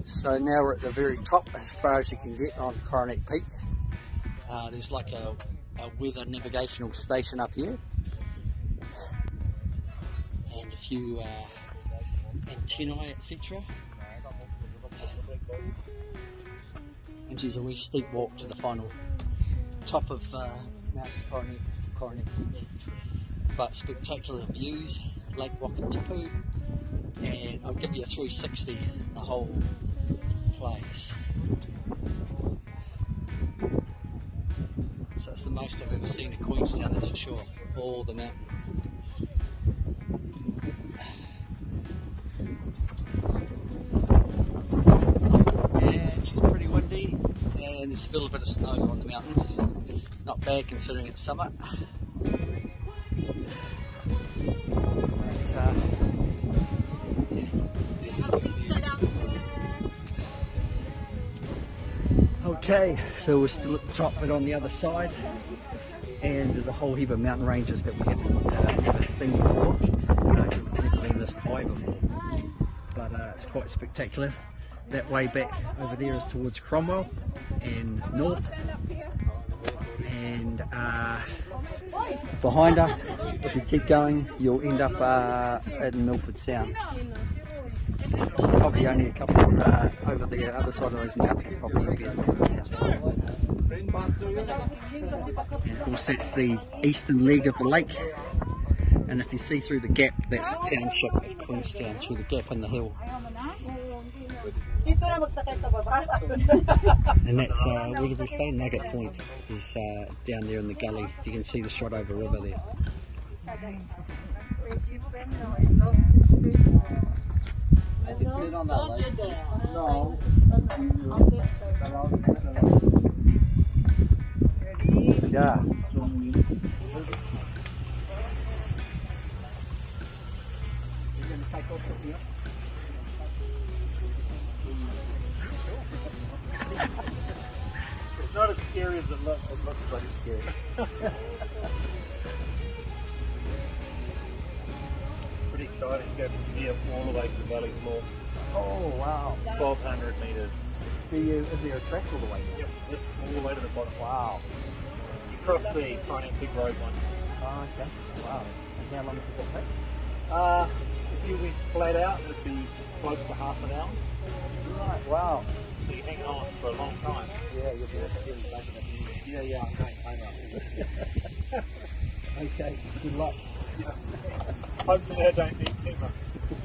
So now we're at the very top, as far as you can get on Coronet Peak. There's like a weather navigational station up here, and a few antennae, etc. And there's a wee steep walk to the final top of Mount Coronet Peak. But spectacular views, Lake Wakatipu, and I'll give you a 360 the whole place. So it's the most I've ever seen in Queenstown, that's for sure. All the mountains. And she's pretty windy, and there's still a bit of snow on the mountains. Not bad considering it's summer. Okay, so we're still at the top, but on the other side, and there's a whole heap of mountain ranges that we haven't never been before. Never been this high before, but it's quite spectacular. That way back over there is towards Cromwell and north, and behind us, if you keep going, you'll end up at Milford Sound. Probably only a couple over the other side of those mountains, probably. And of course that's the eastern leg of the lake, and if you see through the gap, that's the township of Queenstown, through the gap in the hill. And that's, where did we stay? Nugget Point is down there in the gully. You can see the shot over river there. I can sit on that lake. No. Yeah. It's not as scary as it looks. It looks pretty scary. Pretty exciting. You go from here all the way to the valley floor. Oh wow. 1,200 metres. Is there a track all the way down? Yep, this all the way to the bottom. Wow. You cross the Coronet Big Road one. Oh, okay. Wow. And how long does that take? If you went flat out, it would be close to half an hour. Right, wow. So you hang on for a long time. Yeah, you'll be able to back it up. Yeah, I know. Okay, good luck. Hopefully I don't need too much.